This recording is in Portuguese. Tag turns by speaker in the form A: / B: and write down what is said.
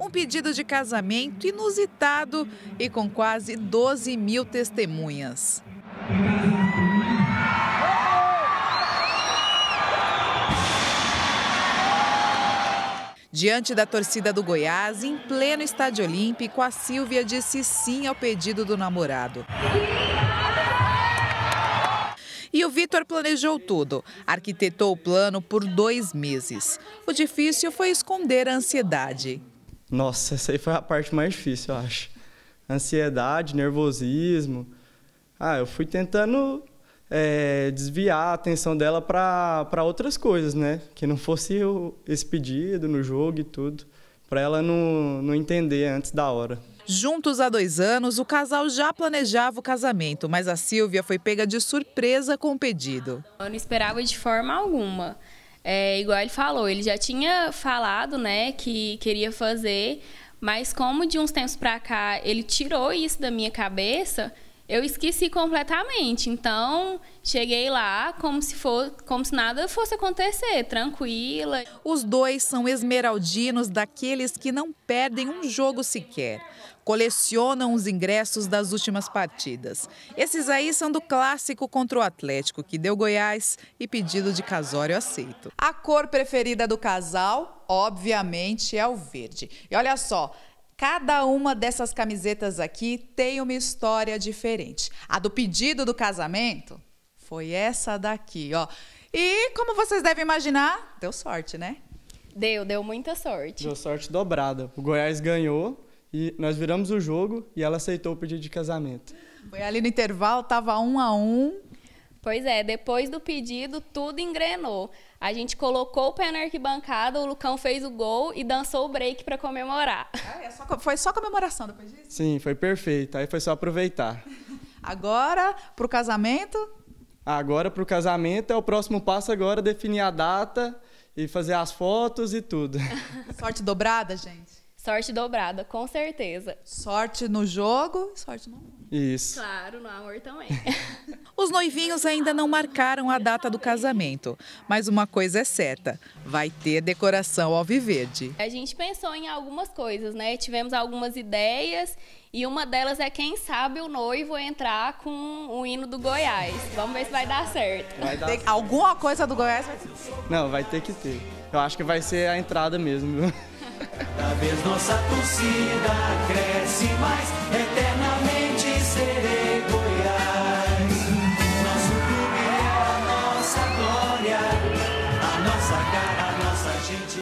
A: Um pedido de casamento inusitado e com quase 12 mil testemunhas. Diante da torcida do Goiás, em pleno estádio olímpico, a Sílvia disse sim ao pedido do namorado. E o Vitor planejou tudo, arquitetou o plano por 2 meses. O difícil foi esconder a ansiedade.
B: Nossa, essa aí foi a parte mais difícil, eu acho. Ansiedade, nervosismo. Eu fui tentando desviar a atenção dela para outras coisas, né? Que não fosse esse pedido no jogo e tudo, para ela não entender antes da hora.
A: Juntos há 2 anos, o casal já planejava o casamento, mas a Sílvia foi pega de surpresa com o pedido.
C: Eu não esperava de forma alguma. Igual ele falou, ele já tinha falado, né, que queria fazer, mas como de uns tempos para cá ele tirou isso da minha cabeça, eu esqueci completamente. Então, cheguei lá como se nada fosse acontecer, tranquila.
A: Os dois são esmeraldinos, daqueles que não perdem um jogo sequer. Colecionam os ingressos das últimas partidas. Esses aí são do clássico contra o Atlético, que deu Goiás, e pedido de casório aceito. A cor preferida do casal, obviamente, é o verde. E olha só, cada uma dessas camisetas aqui tem uma história diferente. A do pedido do casamento foi essa daqui, ó. E como vocês devem imaginar, deu sorte, né?
C: Deu muita sorte.
B: Deu sorte dobrada. O Goiás ganhou e nós viramos o jogo e ela aceitou o pedido de casamento.
A: Foi ali no intervalo, tava 1-1.
C: Pois é, depois do pedido, tudo engrenou. A gente colocou o pé na arquibancada, o Lucão fez o gol e dançou o break para comemorar.
A: Foi só comemoração depois disso?
B: Sim, foi perfeito. Aí foi só aproveitar.
A: Agora, pro casamento?
B: Agora, pro casamento, o próximo passo agora definir a data e fazer as fotos e tudo.
A: Sorte dobrada, gente?
C: Sorte dobrada, com certeza.
A: Sorte no jogo, sorte no amor.
B: Isso.
C: Claro, no amor também.
A: Os noivinhos ainda não marcaram a data do casamento, mas uma coisa é certa, vai ter decoração alviverde.
C: A gente pensou em algumas coisas, né? Tivemos algumas ideias e uma delas é, quem sabe, o noivo entrar com o hino do Goiás. Vamos ver se vai dar certo.
A: Alguma coisa do Goiás vai ter?
B: Não, vai ter que ter. Eu acho que vai ser a entrada mesmo.
D: Cada vez nossa torcida cresce mais,